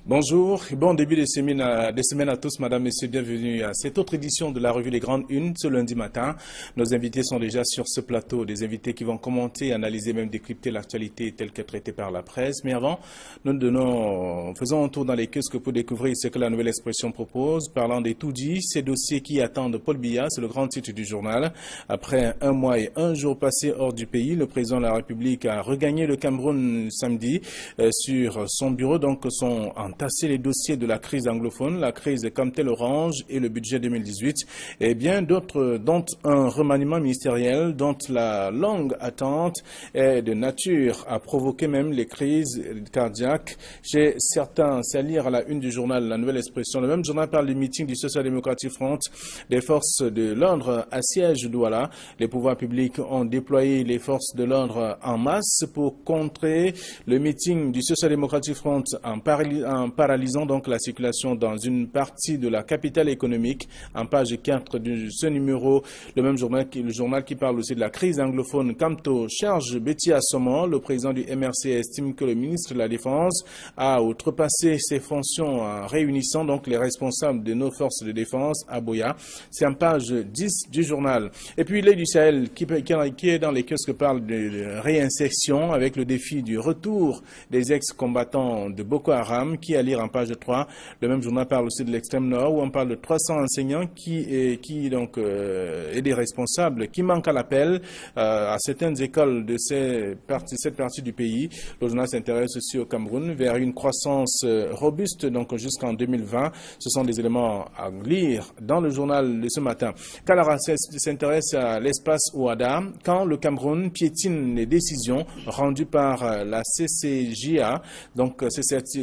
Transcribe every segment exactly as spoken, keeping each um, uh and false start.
Bonjour et bon début de semaine, à, de semaine à tous, madame, messieurs, bienvenue à cette autre édition de la revue Les Grandes Unes ce lundi matin. Nos invités sont déjà sur ce plateau, des invités qui vont commenter, analyser, même décrypter l'actualité telle que traitée par la presse. Mais avant, nous donnons, faisons un tour dans les kiosques pour découvrir ce que la Nouvelle Expression propose. Parlant des tout dits, ces dossiers qui attendent Paul Biya, c'est le grand titre du journal. Après un mois et un jour passés hors du pays, le président de la République a regagné le Cameroun samedi euh, sur son bureau, donc son tasser les dossiers de la crise anglophone, la crise Camtel Orange et le budget deux mille dix-huit, et bien d'autres, dont un remaniement ministériel, dont la longue attente est de nature à provoquer même les crises cardiaques chez certains. C'est à lire à la une du journal La Nouvelle Expression. Le même journal parle du meeting du Social Democratic Front. Des forces de l'ordre assiègent Douala. Les pouvoirs publics ont déployé les forces de l'ordre en masse pour contrer le meeting du Social Democratic Front en Paris. En paralysant donc la circulation dans une partie de la capitale économique. En page quatre de ce numéro, le même journal qui, le journal qui parle aussi de la crise anglophone. Camto charge Betty Assomon, le président du M R C estime que le ministre de la Défense a outrepassé ses fonctions en réunissant donc les responsables de nos forces de défense à Boya. C'est en page dix du journal. Et puis l'œil du Sahel qui, qui est dans les kiosques parle de réinsertion avec le défi du retour des ex-combattants de Boko Haram, qui à lire en page trois. Le même journal parle aussi de l'extrême nord où on parle de trois cents enseignants qui, est, qui donc, euh, et des responsables qui manquent à l'appel euh, à certaines écoles de ces parties, cette partie du pays. Le journal s'intéresse aussi au Cameroun vers une croissance euh, robuste donc jusqu'en deux mille vingt. Ce sont des éléments à lire dans le journal de ce matin. Kalara s'intéresse à l'espace Ouada quand le Cameroun piétine les décisions rendues par euh, la C C J A. Donc c'est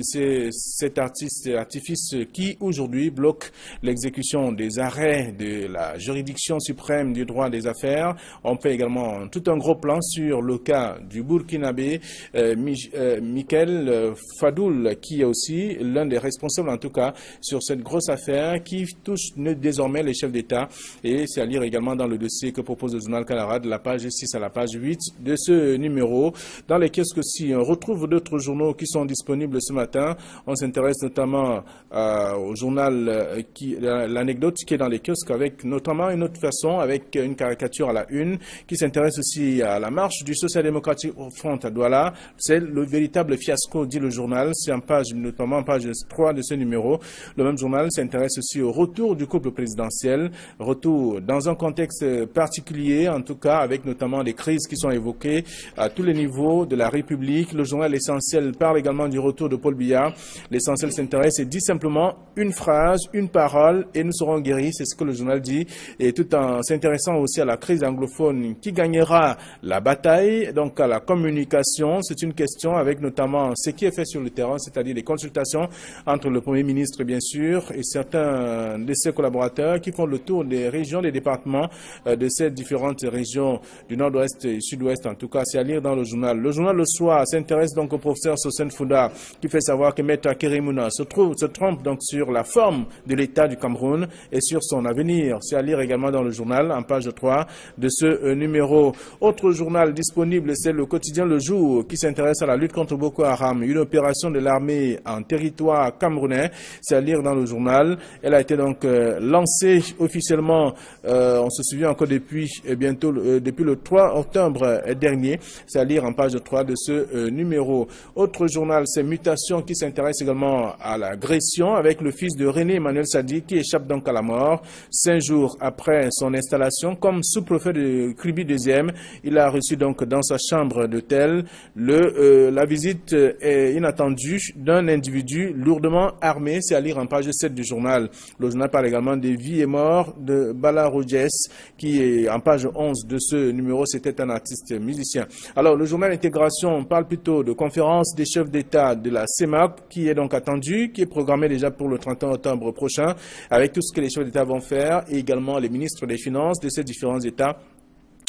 cet artiste, artifice qui aujourd'hui bloque l'exécution des arrêts de la juridiction suprême du droit des affaires. On fait également tout un gros plan sur le cas du Burkinabé, euh, euh, Michael Fadoul, qui est aussi l'un des responsables en tout cas sur cette grosse affaire qui touche désormais les chefs d'État. Et c'est à lire également dans le dossier que propose le journal Kalara de la page six à la page huit de ce numéro. Dans les kiosques aussi, on retrouve d'autres journaux qui sont disponibles ce matin. On s'intéresse notamment euh, au journal, euh, qui, l'anecdote qui est dans les kiosques avec notamment une autre façon, avec une caricature à la une, qui s'intéresse aussi à la marche du Social Democratic Front à Douala. C'est le véritable fiasco, dit le journal. C'est en page, notamment en page trois de ce numéro. Le même journal s'intéresse aussi au retour du couple présidentiel. Retour dans un contexte particulier, en tout cas, avec notamment les crises qui sont évoquées à tous les niveaux de la République. Le journal Essentiel parle également du retour de Paul Biya. L'essentiel s'intéresse et dit simplement une phrase, une parole et nous serons guéris, c'est ce que le journal dit. Et tout en s'intéressant aussi à la crise anglophone qui gagnera la bataille, donc à la communication, c'est une question avec notamment ce qui est fait sur le terrain, c'est-à-dire les consultations entre le Premier ministre bien sûr et certains de ses collaborateurs qui font le tour des régions, des départements euh, de ces différentes régions du nord-ouest et sud-ouest en tout cas, c'est à lire dans le journal. Le journal Le Soir s'intéresse donc au professeur Sosen Fouda qui fait savoir que Maître Kerimuna se trouve, se trompe donc sur la forme de l'État du Cameroun et sur son avenir. C'est à lire également dans le journal, en page trois de ce euh, numéro. Autre journal disponible, c'est le quotidien Le Jour qui s'intéresse à la lutte contre Boko Haram, une opération de l'armée en territoire camerounais. C'est à lire dans le journal. Elle a été donc euh, lancée officiellement, euh, on se souvient encore depuis euh, bientôt, euh, depuis le trois octobre euh, dernier. C'est à lire en page trois de ce euh, numéro. Autre journal, c'est Mutation qui s'intéresse également à l'agression avec le fils de René Emmanuel Sadi qui échappe donc à la mort. Cinq jours après son installation comme sous-préfet de Kribi deuxième, il a reçu donc dans sa chambre d'hôtel le euh, la visite est inattendue d'un individu lourdement armé. C'est à lire en page sept du journal. Le journal parle également des vies et morts de Bala Rodjes qui est en page onze de ce numéro. C'était un artiste musicien. Alors le journal Intégration parle plutôt de conférence des chefs d'État de la C E M A P qui est donc attendu, qui est programmé déjà pour le trente et un octobre prochain avec tout ce que les chefs d'État vont faire et également les ministres des Finances de ces différents États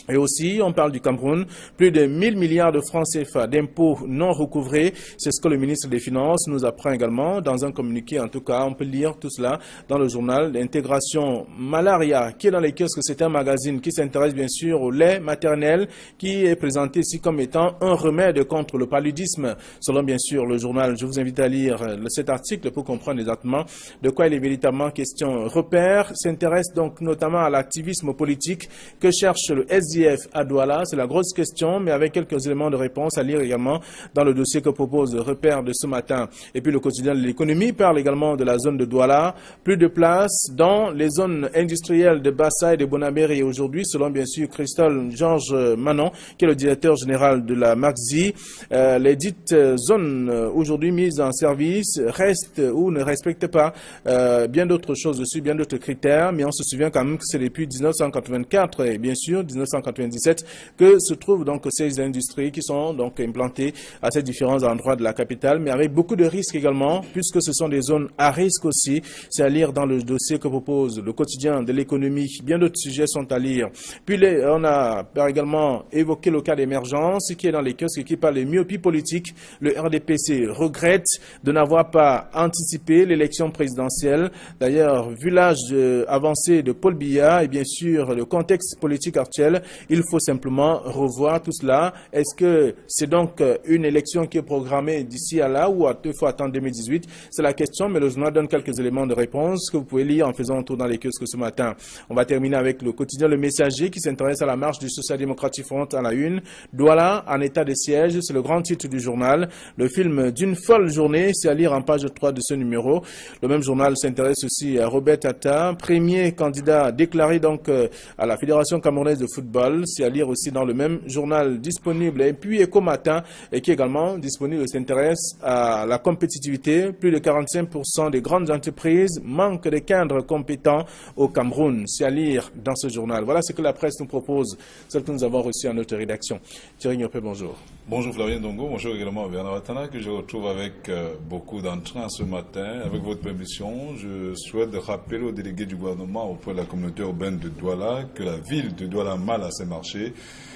Et aussi, on parle du Cameroun, plus de mille milliards de francs C F A d'impôts non recouvrés. C'est ce que le ministre des Finances nous apprend également dans un communiqué. En tout cas, on peut lire tout cela dans le journal d'intégration Malaria, qui est dans les kiosques. C'est un magazine qui s'intéresse bien sûr au lait maternel, qui est présenté ici comme étant un remède contre le paludisme. Selon bien sûr le journal, je vous invite à lire cet article pour comprendre exactement de quoi il est véritablement question. Repère s'intéresse donc notamment à l'activisme politique que cherche le S D F à Douala. C'est la grosse question, mais avec quelques éléments de réponse à lire également dans le dossier que propose Repère de ce matin. Et puis le quotidien de l'économie parle également de la zone de Douala. Plus de place dans les zones industrielles de Bassa et de Bonabéry aujourd'hui, selon bien sûr Christophe Georges Manon, qui est le directeur général de la Maxi. Euh, les dites zones aujourd'hui mises en service restent ou ne respectent pas euh, bien d'autres choses dessus, bien d'autres critères, mais on se souvient quand même que c'est depuis mille neuf cent quatre-vingt-quatre et bien sûr mille neuf cent quatre-vingt-dix-sept que se trouvent donc ces industries qui sont donc implantées à ces différents endroits de la capitale, mais avec beaucoup de risques également, puisque ce sont des zones à risque aussi. C'est à lire dans le dossier que propose le quotidien de l'économie. Bien d'autres sujets sont à lire. Puis les, on a également évoqué le cas d'émergence qui est dans les kiosques et qui parle de myopie politique. Le R D P C regrette de n'avoir pas anticipé l'élection présidentielle. D'ailleurs, vu l'âge avancé de Paul Biya et bien sûr le contexte politique actuel, il faut simplement revoir tout cela. Est-ce que c'est donc une élection qui est programmée d'ici à là ou il faut attendre deux mille dix-huit? C'est la question, mais le journal donne quelques éléments de réponse que vous pouvez lire en faisant un tour dans les kiosques ce matin. On va terminer avec le quotidien Le Messager qui s'intéresse à la marche du Social-Démocratique Front à la une. Douala en état de siège, c'est le grand titre du journal. Le film d'une folle journée, c'est à lire en page trois de ce numéro. Le même journal s'intéresse aussi à Robert Tata, premier candidat déclaré donc à la Fédération camerounaise de football. C'est à lire aussi dans le même journal disponible. Et puis Éco Matin, et qui est également disponible, s'intéresse à la compétitivité. Plus de quarante-cinq pour cent des grandes entreprises manquent de cadres compétents au Cameroun. C'est à lire dans ce journal. Voilà ce que la presse nous propose, celle que nous avons reçue à notre rédaction. Thierry Niopé, bonjour. Bonjour Flavien Dongo, bonjour également Bernard Watana, que je retrouve avec euh, beaucoup d'entrain ce matin. Avec votre permission, je souhaite rappeler aux délégués du gouvernement auprès de la communauté urbaine de Douala que la ville de Douala mal à ses marchés.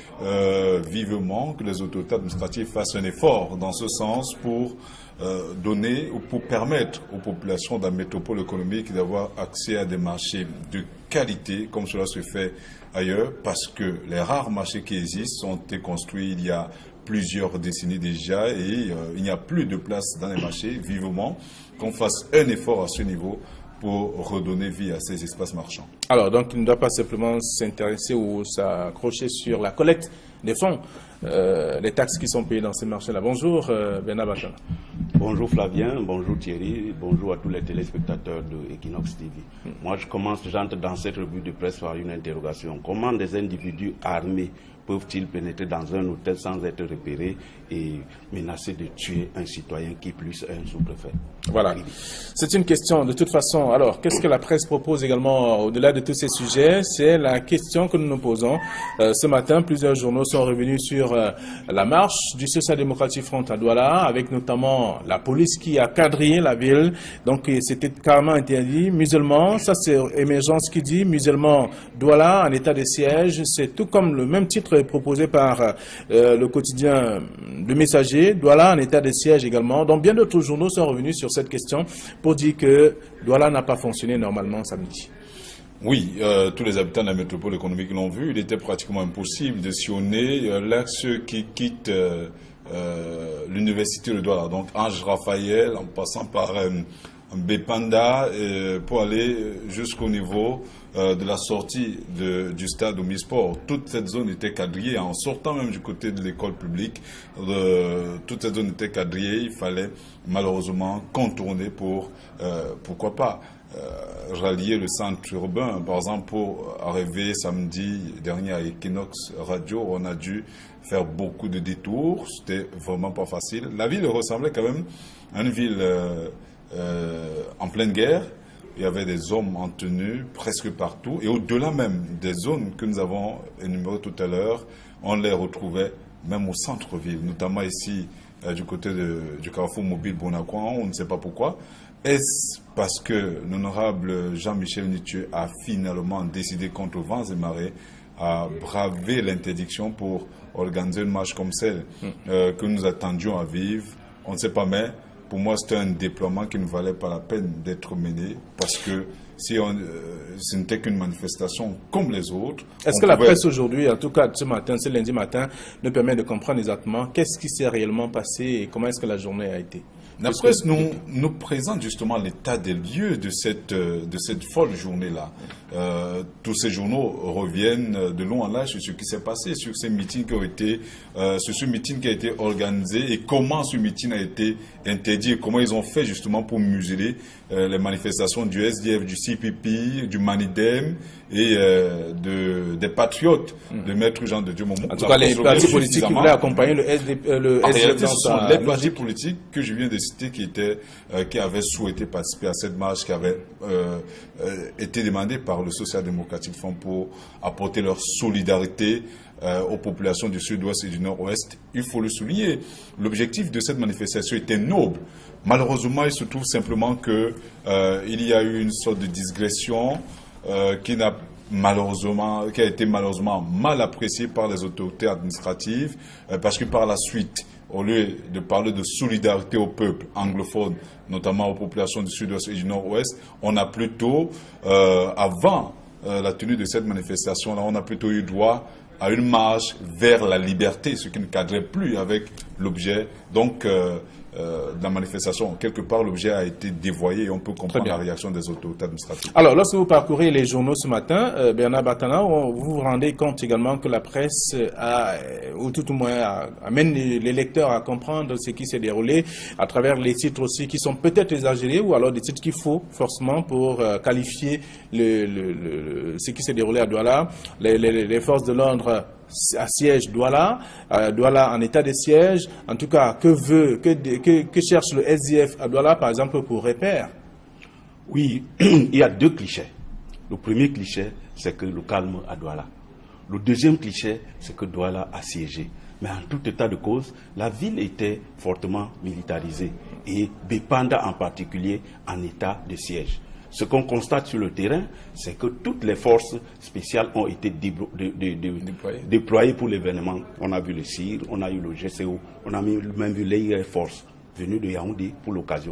Euh, vivement que les autorités administratives fassent un effort dans ce sens pour euh, donner ou pour permettre aux populations de la métropole économique d'avoir accès à des marchés de qualité comme cela se fait ailleurs, parce que les rares marchés qui existent ont été construits il y a plusieurs décennies déjà et euh, il n'y a plus de place dans les marchés. Vivement qu'on fasse un effort à ce niveau pour redonner vie à ces espaces marchands. Alors, donc, il ne doit pas simplement s'intéresser ou s'accrocher sur la collecte des fonds, euh, les taxes qui sont payées dans ces marchés-là. Bonjour, euh, Bernard Bachala. Bonjour Flavien, bonjour Thierry, bonjour à tous les téléspectateurs de Equinox T V. Hmm. Moi, je commence, j'entre dans cette revue de presse par une interrogation. Comment des individus armés peuvent-ils pénétrer dans un hôtel sans être repérés et menacer de tuer un citoyen qui plus un sous-préfet? Voilà. C'est une question de toute façon. Alors, qu'est-ce que la presse propose également au-delà de tous ces sujets? C'est la question que nous nous posons. Euh, ce matin, plusieurs journaux sont revenus sur euh, la marche du Social-Démocratique Front à Douala, avec notamment la police qui a quadrillé la ville. Donc, c'était carrément interdit. Musulmans, ça c'est Émergence qui dit, musulmans Douala en état de siège. C'est tout comme le même titre proposé par euh, le quotidien Le Messager, Douala en état de siège également. Donc bien d'autres journaux sont revenus sur cette question pour dire que Douala n'a pas fonctionné normalement samedi. Oui, euh, tous les habitants de la métropole économique l'ont vu. Il était pratiquement impossible de sillonner euh, l'axe qui quitte euh, euh, l'université de Douala. Donc Ange Raphaël, en passant par euh, Bépanda, euh, pour aller jusqu'au niveau euh, de la sortie de, du stade Omnisport. Toute cette zone était quadrillée. En sortant même du côté de l'école publique, euh, toute cette zone était quadrillée. Il fallait malheureusement contourner pour, euh, pourquoi pas, euh, rallier le centre urbain. Par exemple, pour arriver samedi dernier à Equinox Radio, on a dû faire beaucoup de détours. C'était vraiment pas facile. La ville ressemblait quand même à une ville euh, euh, en pleine guerre. Il y avait des hommes en tenue presque partout. Et au-delà même des zones que nous avons énumérées tout à l'heure, on les retrouvait même au centre-ville, notamment ici euh, du côté de, du carrefour mobile Bonacouan. On ne sait pas pourquoi. Est-ce parce que l'honorable Jean-Michel Nitieux a finalement décidé contre vents et marées à braver l'interdiction pour organiser une marche comme celle euh, que nous attendions à vivre. On ne sait pas, mais pour moi, c'était un déploiement qui ne valait pas la peine d'être mené parce que si on, euh, ce n'était qu'une manifestation comme les autres. Est-ce que la presse aujourd'hui, en tout cas ce matin, ce lundi matin, nous permet de comprendre exactement qu'est-ce qui s'est réellement passé et comment est-ce que la journée a été? La presse nous, nous présente justement l'état des lieux de cette, de cette folle journée-là. Euh, tous ces journaux reviennent de long en large sur ce qui s'est passé, sur ces meetings qui ont été, euh, sur ce meeting qui a été organisé et comment ce meeting a été interdit et comment ils ont fait justement pour museler euh, les manifestations du S D F, du C P P, du Manidem et euh, de, des patriotes mmh. de Maître Jean de Dieu Momo. En tout cas, les partis politiques qui voulaient accompagner le S D F. Euh, le en S D F réalité, dans ce sont sa les logique. partis politiques que je viens de citer qui, étaient, euh, qui avaient souhaité participer à cette marche, qui avaient euh, euh, été demandés par le Social Democratic Front pour apporter leur solidarité euh, aux populations du Sud-Ouest et du Nord-Ouest. Il faut le souligner. L'objectif de cette manifestation était noble. Malheureusement, il se trouve simplement que euh, il y a eu une sorte de digression euh, qui n'a malheureusement, qui a été malheureusement mal appréciée par les autorités administratives, euh, parce que par la suite, au lieu de parler de solidarité au peuple anglophone, notamment aux populations du Sud-Ouest et du Nord-Ouest, on a plutôt, euh, avant euh, la tenue de cette manifestation-là, on a plutôt eu droit à une marche vers la liberté, ce qui ne cadrait plus avec l'objet. Donc, euh, Euh, de la manifestation. Quelque part, l'objet a été dévoyé et on peut comprendre la réaction des autorités administratives. Alors, lorsque vous parcourez les journaux ce matin, euh, Bernard Batana, vous vous rendez compte également que la presse a, ou tout au moins a, amène les lecteurs à comprendre ce qui s'est déroulé à travers les titres aussi qui sont peut-être exagérés ou alors des titres qu'il faut forcément pour euh, qualifier le, le, le, ce qui s'est déroulé à Douala. Les, les, les forces de l'ordre assiègent Douala, euh, Douala en état de siège. En tout cas, que veut, que, que, que cherche le S D F à Douala, par exemple, pour repère? Oui, il y a deux clichés. Le premier cliché, c'est que le calme à Douala. Le deuxième cliché, c'est que Douala a siégé. Mais en tout état de cause, la ville était fortement militarisée et Bépanda en particulier en état de siège. Ce qu'on constate sur le terrain, c'est que toutes les forces spéciales ont été de, de, de, de, déployées. déployées pour l'événement. On a vu le C I R, on a eu le G C O, on a même vu les Air Force venus de Yaoundé pour l'occasion.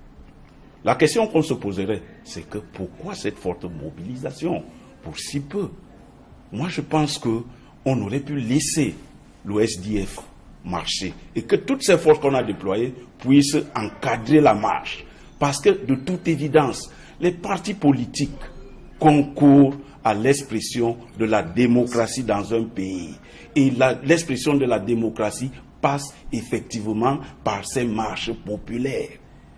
La question qu'on se poserait, c'est que pourquoi cette forte mobilisation pour si peu? Moi, je pense qu'on aurait pu laisser le S D F marcher et que toutes ces forces qu'on a déployées puissent encadrer la marche. Parce que, de toute évidence, les partis politiques concourent à l'expression de la démocratie dans un pays. Et l'expression de la démocratie passe effectivement par ces marches populaires.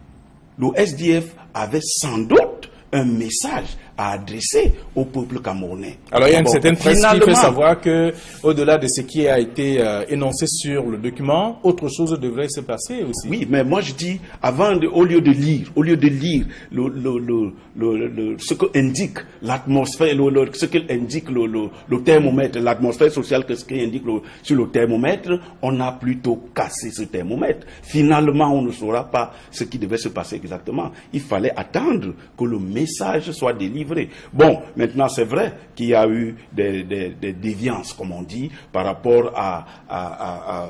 Le S D F avait sans doute un message à adresser au peuple camerounais. Alors il y a une bon, certaine presse qui fait savoir que, au-delà de ce qui a été euh, énoncé sur le document, autre chose devrait se passer aussi. Oui, mais moi je dis, avant, de, au lieu de lire, au lieu de lire le, le, le, le, le, ce que indique l'atmosphère, le, le, ce qu'indique le, le, le thermomètre, l'atmosphère sociale, que ce qui indique le, sur le thermomètre, on a plutôt cassé ce thermomètre. Finalement, on ne saura pas ce qui devait se passer exactement. Il fallait attendre que le message soit délivré. Bon, maintenant c'est vrai qu'il y a eu des, des, des déviances, comme on dit, par rapport à, à, à, à,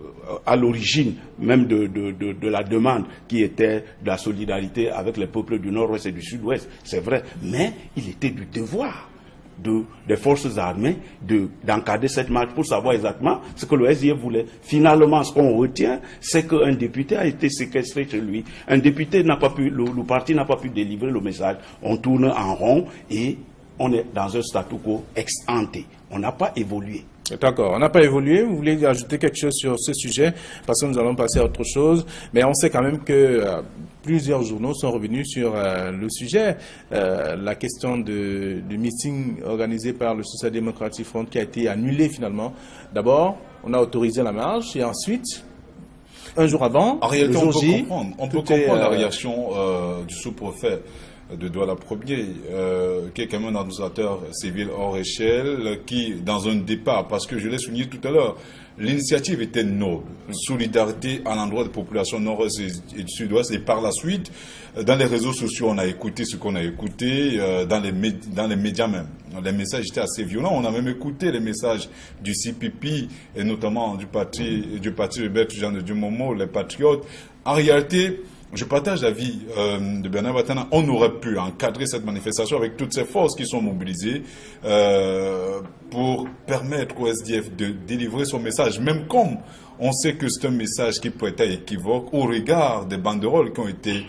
à l'origine même de, de, de, de la demande qui était de la solidarité avec les peuples du Nord-Ouest et du Sud-Ouest. C'est vrai, mais il était du devoir de, des forces armées de, d'encadrer cette marche pour savoir exactement ce que le S D F voulait. Finalement, ce qu'on retient, c'est qu'un député a été séquestré chez lui. Un député n'a pas pu, le, le parti n'a pas pu délivrer le message. On tourne en rond et on est dans un statu quo ex ante. On n'a pas évolué. D'accord, on n'a pas évolué. Vous voulez ajouter quelque chose sur ce sujet? Parce que nous allons passer à autre chose. Mais on sait quand même que euh, plusieurs journaux sont revenus sur euh, le sujet. Euh, la question de, du meeting organisé par le Social Democratic Front qui a été annulé finalement. D'abord, on a autorisé la marche et ensuite, un jour avant, en réalité, le jour on peut J, comprendre, on peut comprendre est, euh, la réaction euh, du sous-préfet. de Douala premier, euh, qui est quand même un administrateur civil hors échelle, qui, dans un départ, parce que je l'ai souligné tout à l'heure, l'initiative était noble, solidarité à l'endroit des populations nord-est et du sud-ouest, et par la suite, dans les réseaux sociaux, on a écouté ce qu'on a écouté, euh, dans, les dans les médias même. Les messages étaient assez violents, on a même écouté les messages du C P P, et notamment du parti, du parti Hubert Jean du Momo, les Patriotes. En réalité, je partage l'avis euh, de Bernard Watana. On aurait pu encadrer cette manifestation avec toutes ces forces qui sont mobilisées euh, pour permettre au S D F de délivrer son message. Même comme on sait que c'est un message qui peut être équivoque au regard des banderoles qui ont été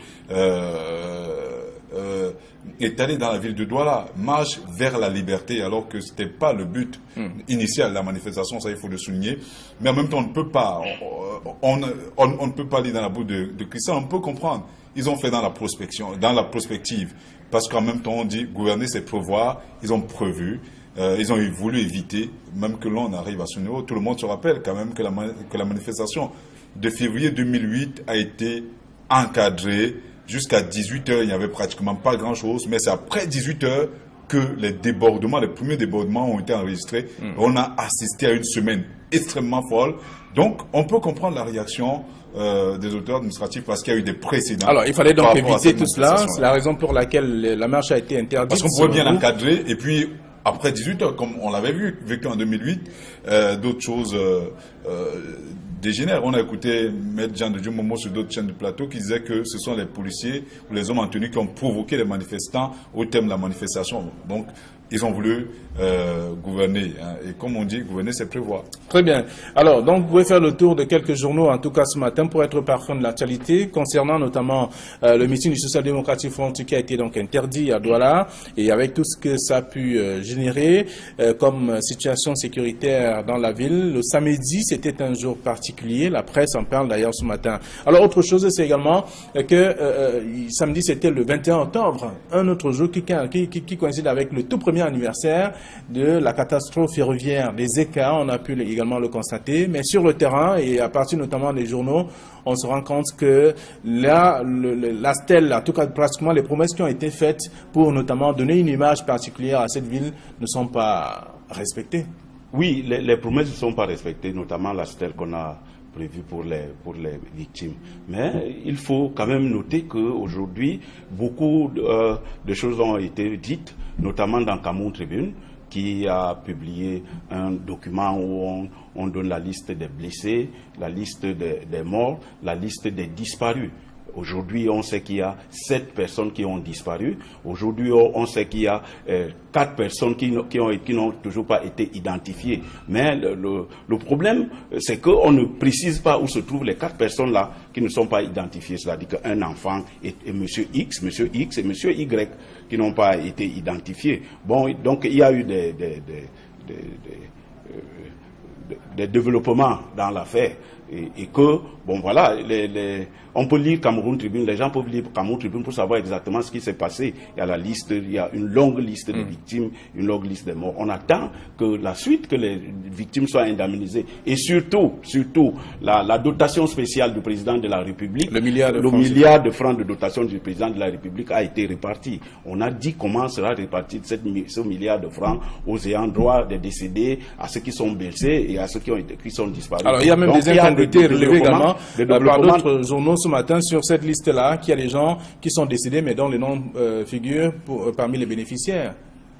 euh, euh, étalées dans la ville de Douala. Marche vers la liberté, alors que ce n'était pas le but mm. initial de la manifestation, ça il faut le souligner. Mais en même temps, on ne peut pas, on, on, on, on ne peut pas aller dans la boue de, de Christian, on peut comprendre. Ils ont fait dans la prospection, dans la prospective, parce qu'en même temps, on dit gouverner, c'est prévoir, ils ont prévu. Euh, ils ont voulu éviter, même que l'on arrive à ce niveau. Tout le monde se rappelle quand même que la, que la manifestation de février deux mille huit a été encadrée. Jusqu'à dix-huit heures, il n'y avait pratiquement pas grand-chose. Mais c'est après dix-huit heures que les débordements, les premiers débordements ont été enregistrés. Mmh. On a assisté à une semaine extrêmement folle. Donc, on peut comprendre la réaction euh, des auteurs administratifs parce qu'il y a eu des précédents. Alors, il fallait donc éviter tout cela. C'est la raison pour laquelle la marche a été interdite. Parce qu'on pouvait bien l'encadrer et puis... Après dix-huit heures, comme on l'avait vu, vécu en deux mille huit, euh, d'autres choses euh, euh, dégénèrent. On a écouté Maître Jean de Dieu Momo sur d'autres chaînes de plateau qui disaient que ce sont les policiers ou les hommes en tenue qui ont provoqué les manifestants au thème de la manifestation. Donc, ils ont voulu euh, gouverner. Hein. Et comme on dit, gouverner, c'est prévoir. Très bien. Alors, donc, vous pouvez faire le tour de quelques journaux, en tout cas ce matin, pour être parfum de l'actualité, concernant notamment euh, le meeting du Social Democratic Front qui a été donc interdit à Douala, et avec tout ce que ça a pu euh, générer euh, comme situation sécuritaire dans la ville. Le samedi, c'était un jour particulier. La presse en parle d'ailleurs ce matin. Alors, autre chose, c'est également euh, que euh, samedi, c'était le vingt et un octobre, un autre jour qui, qui, qui, qui coïncide avec le tout premier anniversaire de la catastrophe ferroviaire des Écarts. On a pu également le constater, mais sur le terrain et à partir notamment des journaux, on se rend compte que là, le, la stèle, en tout cas pratiquement les promesses qui ont été faites pour notamment donner une image particulière à cette ville ne sont pas respectées. Oui, les, les promesses ne sont pas respectées, notamment la stèle qu'on a prévue pour les, pour les victimes. Mais il faut quand même noter qu'aujourd'hui, beaucoup de, euh, de choses ont été dites, notamment dans Cameroun Tribune, qui a publié un document où on, on donne la liste des blessés, la liste des, des morts, la liste des disparus. Aujourd'hui, on sait qu'il y a sept personnes qui ont disparu. Aujourd'hui, on sait qu'il y a euh, quatre personnes qui, qui ont qui n'ont toujours pas été identifiées. Mais le, le, le problème, c'est qu'on ne précise pas où se trouvent les quatre personnes-là qui ne sont pas identifiées. C'est-à-dire qu'un enfant et, et monsieur X, monsieur X et monsieur Y qui n'ont pas été identifiés. Bon, donc il y a eu des, des, des, des, des, euh, des développements dans l'affaire. Et, et que, bon voilà, les, les, on peut lire Cameroun Tribune, les gens peuvent lire Cameroun Tribune pour savoir exactement ce qui s'est passé. Il y a la liste, il y a une longue liste de victimes, une longue liste de morts. On attend que la suite, que les victimes soient indemnisées. Et surtout, surtout, la, la dotation spéciale du président de la République, le milliard de, le francs, milliard de francs de dotation du président de la République a été réparti. On a dit comment sera réparti cette, ce milliard de francs aux ayants droit des décédés, à ceux qui sont blessés et à ceux qui, ont été, qui sont disparus. Alors, il y a même Donc, des incongruités relevées également euh, par d'autres journaux ce matin sur cette liste-là, qu'il y a des gens qui sont décédés, mais dont les noms euh, figurent pour, euh, parmi les bénéficiaires.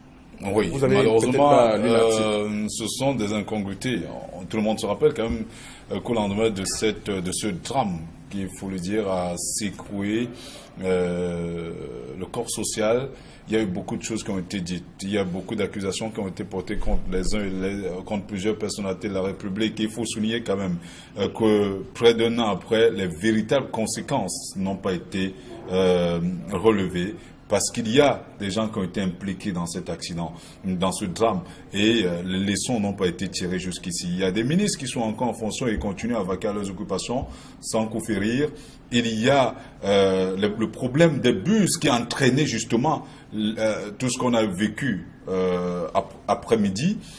Oui, Vous avez malheureusement, euh, ce sont des incongruités. Tout le monde se rappelle quand même euh, qu'au lendemain de, cette, de ce drame, qu'il faut le dire, a secoué euh, le corps social, il y a eu beaucoup de choses qui ont été dites. Il y a beaucoup d'accusations qui ont été portées contre les uns et les, contre plusieurs personnalités de la République. Et il faut souligner quand même euh, que près d'un an après, les véritables conséquences n'ont pas été euh, relevées. Parce qu'il y a des gens qui ont été impliqués dans cet accident, dans ce drame, et euh, les leçons n'ont pas été tirées jusqu'ici. Il y a des ministres qui sont encore en fonction et continuent à vaquer à leurs occupations sans coup férir. Il y a euh, le, le problème des bus qui a entraîné justement euh, tout ce qu'on a vécu euh, ap après-midi.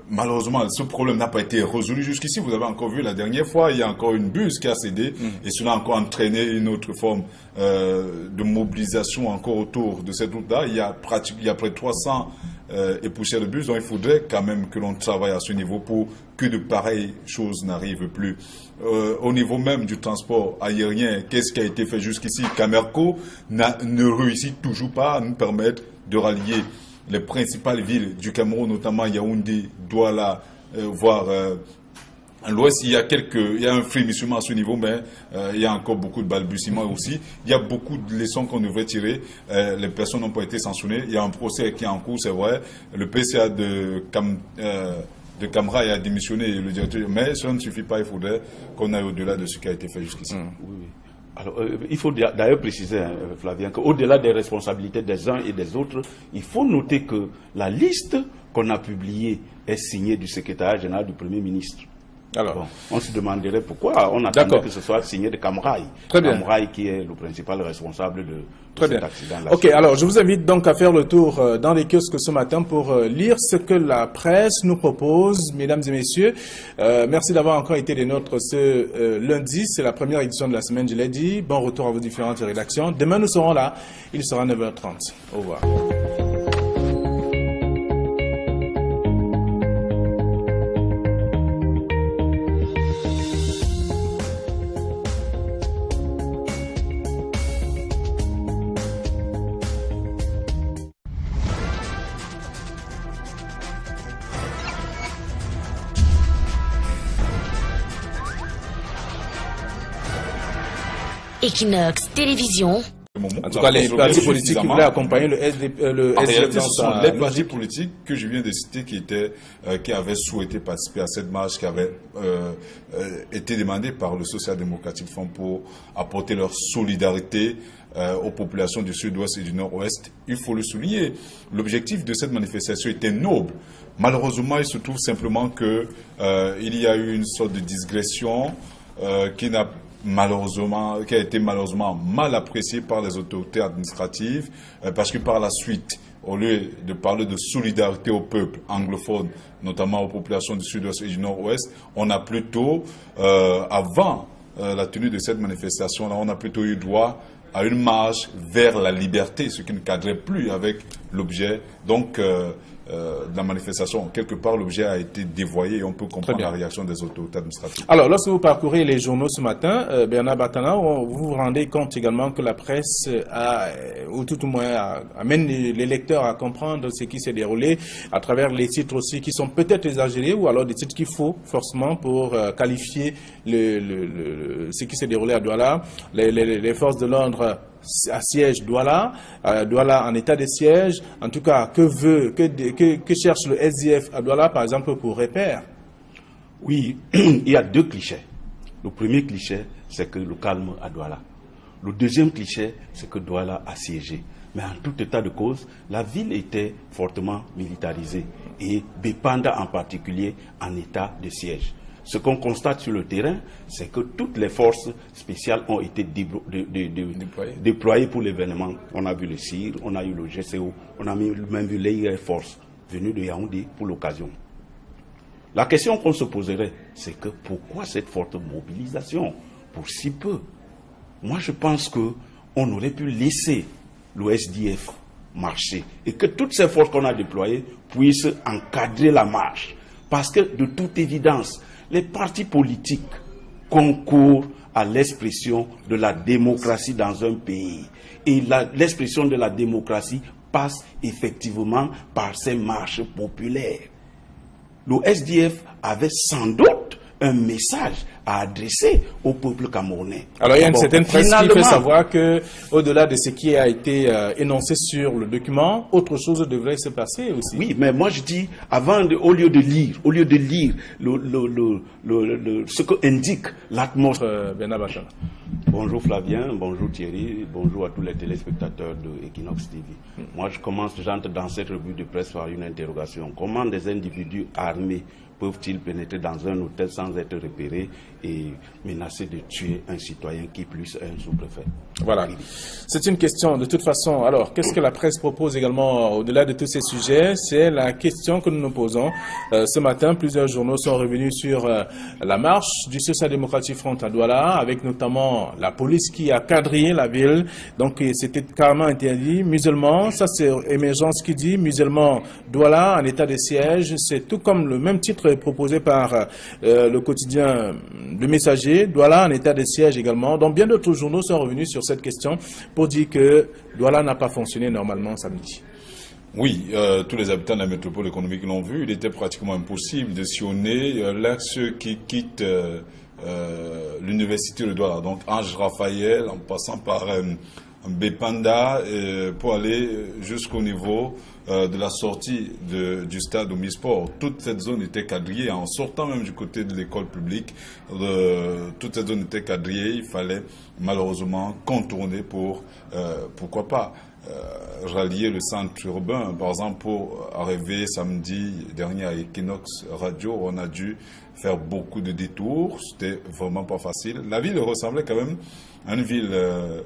malheureusement, ce problème n'a pas été résolu jusqu'ici. Vous avez encore vu la dernière fois, il y a encore une bus qui a cédé mmh. et cela a encore entraîné une autre forme euh, de mobilisation encore autour de cette route-là. Il y a pratiquement, il y a près de trois cents euh, et poussières de bus, donc il faudrait quand même que l'on travaille à ce niveau pour que de pareilles choses n'arrivent plus. Euh, au niveau même du transport aérien, qu'est-ce qui a été fait jusqu'ici? Camerco ne réussit toujours pas à nous permettre de rallier les principales villes du Cameroun, notamment Yaoundé, Douala, euh, voire euh, à l'ouest. Il y a quelques, il y a un frémissement à ce niveau, mais euh, il y a encore beaucoup de balbutiements aussi. Il y a beaucoup de leçons qu'on devrait tirer. Euh, les personnes n'ont pas été sanctionnées. Il y a un procès qui est en cours, c'est vrai. Le P C A de Cam, euh, de Camrail a démissionné, le directeur, mais cela ne suffit pas. Il faudrait qu'on aille au-delà de ce qui a été fait jusqu'ici. Mmh. Oui, oui. Alors, euh, il faut d'ailleurs préciser, hein, Flavien, qu'au-delà des responsabilités des uns et des autres, il faut noter que la liste qu'on a publiée est signée du secrétaire général du Premier ministre. Alors, bon, on se demanderait pourquoi on attendait que ce soit signé de Camrail. Camrail qui est le principal responsable de, de Très cet bien. accident-là. Ok, alors je vous invite donc à faire le tour euh, dans les kiosques ce matin pour euh, lire ce que la presse nous propose, mesdames et messieurs. Euh, merci d'avoir encore été des nôtres ce euh, lundi. C'est la première édition de la semaine, je l'ai dit. Bon retour à vos différentes rédactions. Demain, nous serons là. Il sera neuf heures trente. Au revoir. Equinox Télévision. En tout cas, les partis politiques qui voulaient accompagner le S D P, le en S D F réalité, dans ce sont sa les logique. partis politiques que je viens de citer qui étaient, euh, qui avaient souhaité participer à cette marche, qui avaient euh, euh, été demandés par le Social Democratic Front pour apporter leur solidarité euh, aux populations du Sud-Ouest et du Nord-Ouest. Il faut le souligner. L'objectif de cette manifestation était noble. Malheureusement, il se trouve simplement que euh, il y a eu une sorte de digression euh, qui n'a malheureusement, qui a été malheureusement mal apprécié par les autorités administratives, euh, parce que par la suite, au lieu de parler de solidarité au peuple anglophone, notamment aux populations du Sud-Ouest et du Nord-Ouest, on a plutôt, euh, avant euh, la tenue de cette manifestation-là, on a plutôt eu droit à une marche vers la liberté, ce qui ne cadrait plus avec l'objet. Donc, euh, Euh, de la manifestation, quelque part l'objet a été dévoyé et on peut comprendre la réaction des autorités administratives. Alors, lorsque vous parcourez les journaux ce matin, euh, Bernard Batana, vous vous rendez compte également que la presse a, ou tout au moins a, amène les lecteurs à comprendre ce qui s'est déroulé à travers les titres aussi qui sont peut-être exagérés ou alors des titres qu'il faut forcément pour euh, qualifier le, le, le, ce qui s'est déroulé à Douala. Les, les, les forces de l'ordre à siège Douala, euh, Douala en état de siège. En tout cas, que veut, que, que, que cherche le S D F à Douala, par exemple, pour repère? Oui, il y a deux clichés. Le premier cliché, c'est que le calme à Douala. Le deuxième cliché, c'est que Douala a siégé. Mais en tout état de cause, la ville était fortement militarisée et Bépanda en particulier en état de siège. Ce qu'on constate sur le terrain, c'est que toutes les forces spéciales ont été de, de, de, déployées. déployées pour l'événement. On a vu le C I R, on a eu le G C O, on a même vu l'A I R Force venue de Yaoundé pour l'occasion. La question qu'on se poserait, c'est que pourquoi cette forte mobilisation pour si peu? Moi, je pense qu'on aurait pu laisser le S D F marcher et que toutes ces forces qu'on a déployées puissent encadrer la marche. Parce que, de toute évidence, les partis politiques concourent à l'expression de la démocratie dans un pays. Et l'expression de la démocratie passe effectivement par ces marches populaires. Le S D F avait sans doute un message à adresser au peuple camerounais. Alors il y a une bon, certaine presse qui fait savoir que, au-delà de ce qui a été euh, énoncé sur le document, autre chose devrait se passer aussi. Oui, mais moi je dis, avant, de, au lieu de lire, au lieu de lire le, le, le, le, le, ce que indique l'atmosphère. Euh, Bernard Batana. Bonjour Flavien, bonjour Thierry, bonjour à tous les téléspectateurs de Equinox T V. Hmm. Moi je commence, j'entre dans cette revue de presse par une interrogation. Comment des individus armés peuvent-ils pénétrer dans un hôtel sans être repérés et menacer de tuer un citoyen qui plus un sous-préfet? Voilà. C'est une question de toute façon. Alors, qu'est-ce que la presse propose également au-delà de tous ces sujets? C'est la question que nous nous posons. Euh, ce matin, plusieurs journaux sont revenus sur euh, la marche du Social Democratic Front à Douala, avec notamment la police qui a quadrillé la ville. Donc, c'était carrément interdit. Musulmans, ça c'est Émergence qui dit, musulmans Douala en état de siège. C'est tout comme le même titre proposé par euh, le quotidien Le Messager. Douala en état de siège également. Donc, bien d'autres journaux sont revenus sur cette question pour dire que Douala n'a pas fonctionné normalement samedi. Oui, euh, tous les habitants de la métropole économique l'ont vu. Il était pratiquement impossible de sillonner euh, l'axe qui quitte euh, euh, l'université de Douala, donc Ange Raphaël, en passant par euh, Bépanda, euh, pour aller jusqu'au niveau euh, de la sortie de, du stade Omnisport. Toute cette zone était quadrillée. En sortant même du côté de l'école publique, euh, toute cette zone était quadrillée. Il fallait malheureusement contourner pour, euh, pourquoi pas, euh, rallier le centre urbain. Par exemple, pour arriver samedi dernier à Equinox Radio, on a dû faire beaucoup de détours. C'était vraiment pas facile. La ville ressemblait quand même à une ville euh,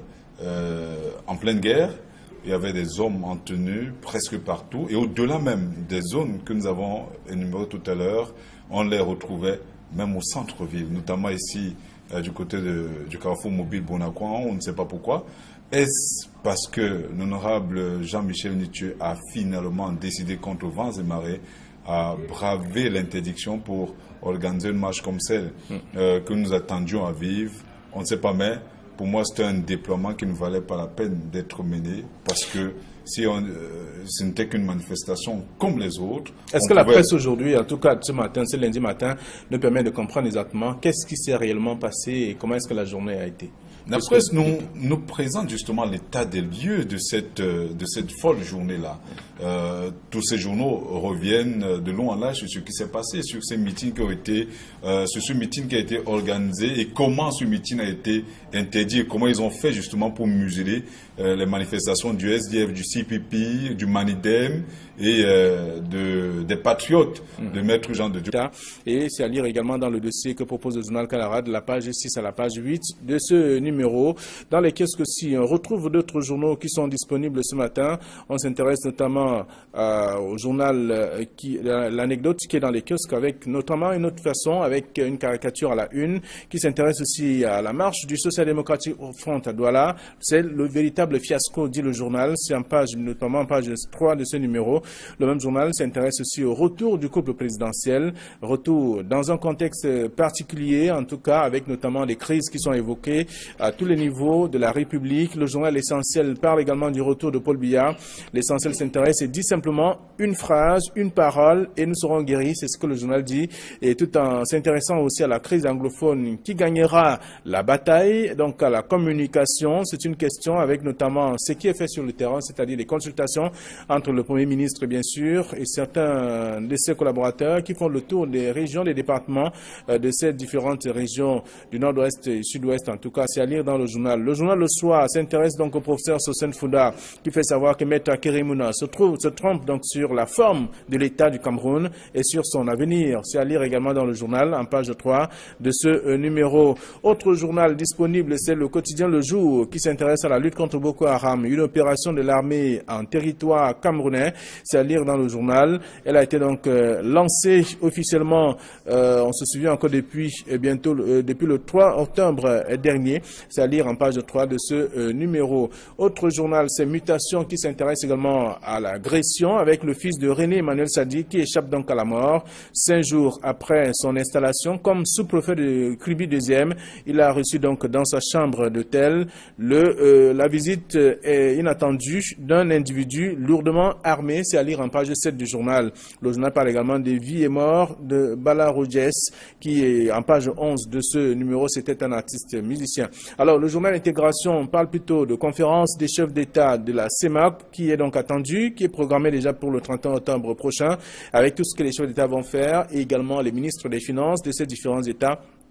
euh, en pleine guerre. Il y avait des hommes en tenue presque partout. Et au-delà même des zones que nous avons énumérées tout à l'heure, on les retrouvait même au centre-ville, notamment ici euh, du côté de, du carrefour mobile Bonacouan. On ne sait pas pourquoi. Est-ce parce que l'honorable Jean-Michel Nitieux a finalement décidé contre vents et marées à braver l'interdiction pour organiser une marche comme celle euh, que nous attendions à vivre? On ne sait pas, mais pour moi, c'était un déploiement qui ne valait pas la peine d'être mené, parce que si on, euh, ce n'était qu'une manifestation comme les autres. Est-ce que la presse aujourd'hui, en tout cas ce matin, ce lundi matin, nous permet de comprendre exactement qu'est-ce qui s'est réellement passé et comment est-ce que la journée a été? La presse nous, nous présente justement l'état des lieux de cette, de cette folle journée-là. Euh, tous ces journaux reviennent de long en large sur ce qui s'est passé, sur ces meetings qui ont été, euh, sur ce meeting qui a été organisé et comment ce meeting a été interdit et comment ils ont fait justement pour museler euh, les manifestations du S D F, du C P P, du Manidem et euh, de, des patriotes mmh. de Maître Jean de Dieu. Et c'est à lire également dans le dossier que propose le journal Calarade, la page six à la page huit de ce numéro. Dans les kiosques aussi, on retrouve d'autres journaux qui sont disponibles ce matin. On s'intéresse notamment euh, au journal, euh, qui, l'anecdote qui est dans les kiosques, avec notamment une autre façon, avec une caricature à la une, qui s'intéresse aussi à la marche du Social Democratic Front à Douala. C'est le véritable fiasco, dit le journal. C'est en page, notamment en page trois de ce numéro. Le même journal s'intéresse aussi au retour du couple présidentiel, retour dans un contexte particulier, en tout cas, avec notamment des crises qui sont évoquées à tous les niveaux de la République. Le journal L'Essentiel parle également du retour de Paul Biya. L'Essentiel s'intéresse et dit simplement une phrase, une parole et nous serons guéris, c'est ce que le journal dit. Et tout en s'intéressant aussi à la crise anglophone, qui gagnera la bataille, donc à la communication, c'est une question avec notamment ce qui est fait sur le terrain, c'est-à-dire les consultations entre le Premier ministre, bien sûr, et certains de ses collaborateurs qui font le tour des régions, des départements de ces différentes régions du nord-ouest et sud-ouest. En tout cas, c'est à lire dans le journal. Le journal Le Soir s'intéresse donc au professeur Sosen Fouda, qui fait savoir que Maître Kerimuna se trouve, se trompe donc sur la forme de l'État du Cameroun et sur son avenir. C'est à lire également dans le journal, en page trois de ce euh, numéro. Autre journal disponible, c'est le quotidien Le Jour, qui s'intéresse à la lutte contre Boko Haram, une opération de l'armée en territoire camerounais. C'est à lire dans le journal. Elle a été donc euh, lancée officiellement, euh, on se souvient encore depuis euh, bientôt, euh, depuis le trois octobre euh, dernier. C'est à lire en page trois de ce euh, numéro. Autre journal, c'est Mutation, qui s'intéresse également à l'agression avec le fils de René Emmanuel Sadi, qui échappe donc à la mort. Cinq jours après son installation comme sous-préfet de Kribi deuxième, il a reçu donc dans sa chambre d'hôtel le euh, la visite est inattendue d'un individu lourdement armé. C'est à lire en page sept du journal. Le journal parle également des vies et morts de Bala Rodjes, qui est en page onze de ce numéro. C'était un artiste musicien. Alors, le journal Intégration parle plutôt de conférence des chefs d'État de la C E M A P, qui est donc attendue, qui est programmée déjà pour le trente et un octobre prochain, avec tout ce que les chefs d'État vont faire, et également les ministres des Finances de ces différents États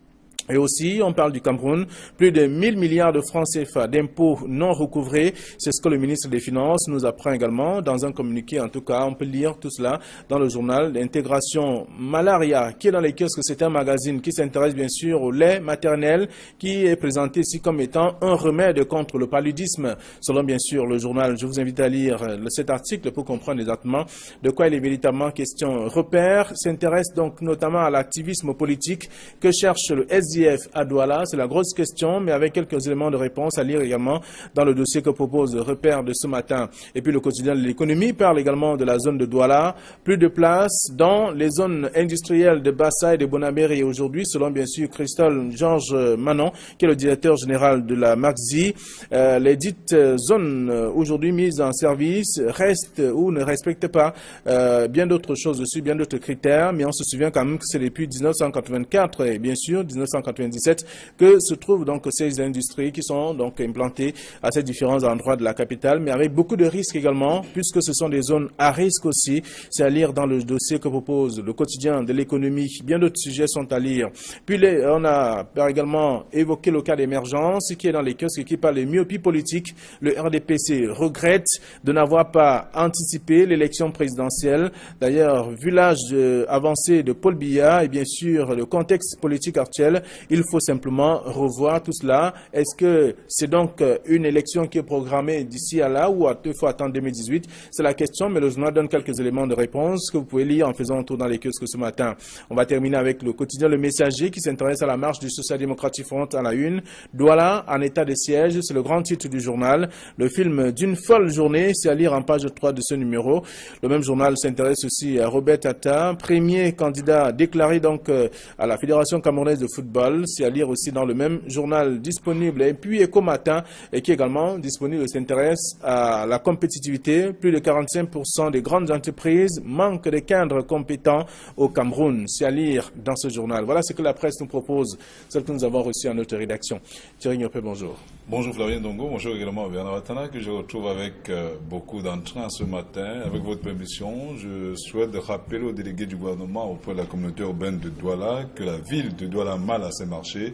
Et aussi, on parle du Cameroun, plus de mille milliards de francs C F A d'impôts non recouvrés. C'est ce que le ministre des Finances nous apprend également dans un communiqué. En tout cas, on peut lire tout cela dans le journal d'Intégration Malaria, qui est dans les kiosques. C'est un magazine qui s'intéresse bien sûr au lait maternel, qui est présenté ici comme étant un remède contre le paludisme. Selon bien sûr le journal, je vous invite à lire cet article pour comprendre exactement de quoi il est véritablement question. Repère s'intéresse donc notamment à l'activisme politique que cherche le S D F à Douala. C'est la grosse question, mais avec quelques éléments de réponse à lire également dans le dossier que propose Repère de ce matin. Et puis le quotidien de l'économie parle également de la zone de Douala. Plus de place dans les zones industrielles de Bassa et de Bonabéry aujourd'hui, selon bien sûr Christophe Georges Manon, qui est le directeur général de la Maxi. Euh, les dites zones aujourd'hui mises en service restent ou ne respectent pas euh, bien d'autres choses aussi, bien d'autres critères, mais on se souvient quand même que c'est depuis mille neuf cent quatre-vingt-quatre et bien sûr mille neuf cent quatre-vingt-dix-sept que se trouvent donc ces industries qui sont donc implantées à ces différents endroits de la capitale, mais avec beaucoup de risques également, puisque ce sont des zones à risque aussi. C'est à lire dans le dossier que propose le quotidien de l'économie. Bien d'autres sujets sont à lire. Puis les, on a également évoqué le cas d'émergence qui est dans les kiosques et qui parle de myopie politique. Le R D P C regrette de n'avoir pas anticipé l'élection présidentielle. D'ailleurs, vu l'âge avancé de Paul Biya et bien sûr le contexte politique actuel, il faut simplement revoir tout cela. Est-ce que c'est donc une élection qui est programmée d'ici à là ou il faut attendre deux mille dix-huit? C'est la question, mais le journal donne quelques éléments de réponse que vous pouvez lire en faisant un tour dans les kiosques ce matin. On va terminer avec le quotidien Le Messager qui s'intéresse à la marche du Social Democratic Front à la une. Douala en état de siège, c'est le grand titre du journal. Le film d'une folle journée, c'est à lire en page trois de ce numéro. Le même journal s'intéresse aussi à Robert Tata, premier candidat déclaré donc à la Fédération camerounaise de football. C'est à lire aussi dans le même journal disponible. Et puis Éco Matin, et qui est également disponible, s'intéresse à la compétitivité. Plus de quarante-cinq pour cent des grandes entreprises manquent de cadres compétents au Cameroun. C'est à lire dans ce journal. Voilà ce que la presse nous propose, celle que nous avons reçue à notre rédaction. Thierry Niopé, bonjour. Bonjour Flavien Dongo, bonjour également à Bernard Atana, que je retrouve avec euh, beaucoup d'entrain ce matin. Avec votre permission, je souhaite rappeler aux délégués du gouvernement auprès de la communauté urbaine de Douala que la ville de Douala mal à ses marchés.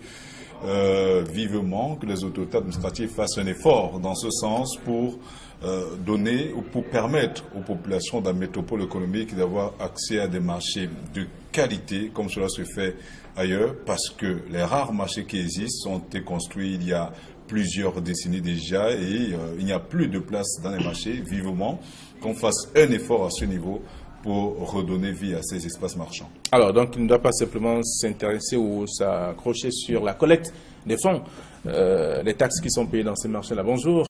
Euh, vivement que les autorités administratives fassent un effort dans ce sens pour euh, donner ou pour permettre aux populations de la métropole économique d'avoir accès à des marchés de qualité comme cela se fait ailleurs, parce que les rares marchés qui existent ont été construits il y a plusieurs décennies déjà et euh, il n'y a plus de place dans les marchés. Vivement qu'on fasse un effort à ce niveau pour redonner vie à ces espaces marchands. Alors, donc, il ne doit pas simplement s'intéresser ou s'accrocher sur la collecte des fonds, euh, les taxes qui sont payées dans ces marchés-là. Bonjour.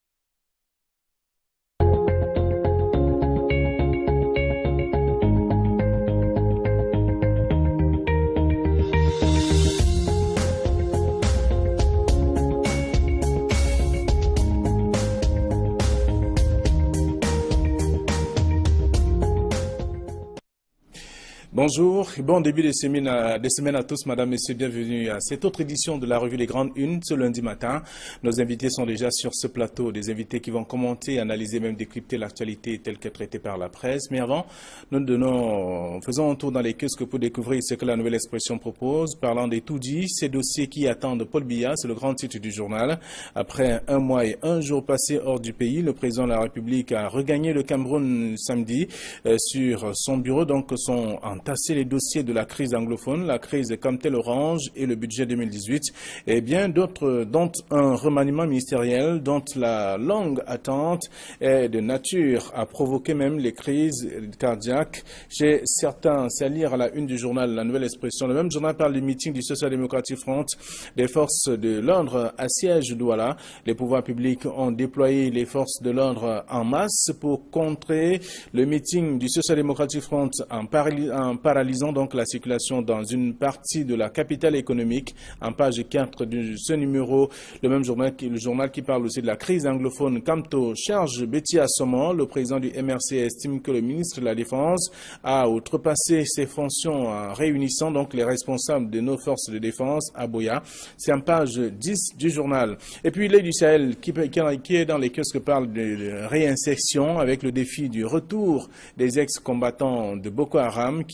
Bonjour et bon début de semaine, à, de semaine à tous, madame, messieurs, bienvenue à cette autre édition de la revue Les Grandes Unes ce lundi matin. Nos invités sont déjà sur ce plateau, des invités qui vont commenter, analyser, même décrypter l'actualité telle que traitée par la presse. Mais avant, nous donnons, faisons un tour dans les kiosques pour découvrir ce que la Nouvelle Expression propose. Parlant des tout dits, ces dossiers qui attendent Paul Biya, c'est le grand titre du journal. Après un mois et un jour passés hors du pays, le président de la République a regagné le Cameroun samedi euh, sur son bureau, donc sont en tasser les dossiers de la crise anglophone, la crise Camtel Orange et le budget deux mille dix-huit, et bien d'autres, dont un remaniement ministériel, dont la longue attente est de nature à provoquer même les crises cardiaques chez certains. C'est à lire à la une du journal La Nouvelle Expression. Le même journal parle du meeting du Social Democratic Front, des forces de l'ordre à siège Douala. Les pouvoirs publics ont déployé les forces de l'ordre en masse pour contrer le meeting du Social Democratic Front en, en paralysant donc la circulation dans une partie de la capitale économique. En page quatre de ce numéro, le même journal qui, le journal qui parle aussi de la crise anglophone. Quant au charge Betty Assommo, le président du M R C estime que le ministre de la Défense a outrepassé ses fonctions en réunissant donc les responsables de nos forces de défense à Boya. C'est en page dix du journal. Et puis l'Œil du Sahel qui, qui est dans les kiosques parle de réinsertion avec le défi du retour des ex-combattants de Boko Haram qui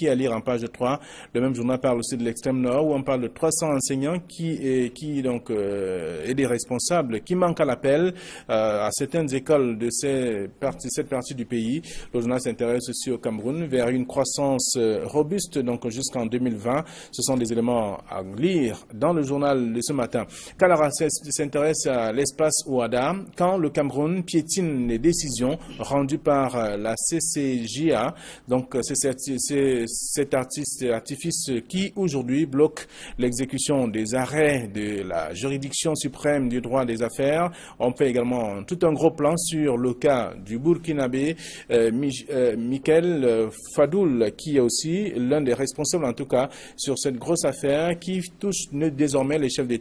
à lire en page trois. Le même journal parle aussi de l'extrême nord où on parle de trois cents enseignants qui, et, qui donc, euh, et des responsables qui manquent à l'appel euh, à certaines écoles de ces parties, cette partie du pays. Le journal s'intéresse aussi au Cameroun vers une croissance euh, robuste donc jusqu'en deux mille vingt. Ce sont des éléments à lire dans le journal de ce matin. Kalara s'intéresse à l'espace Ouada quand le Cameroun piétine les décisions rendues par euh, la C C J A. Donc c'est cet artiste, artifice qui aujourd'hui bloque l'exécution des arrêts de la juridiction suprême du droit des affaires. On fait également tout un gros plan sur le cas du Burkinabé euh, euh, Michael Fadoul, qui est aussi l'un des responsables en tout cas sur cette grosse affaire qui touche désormais les chefs d'État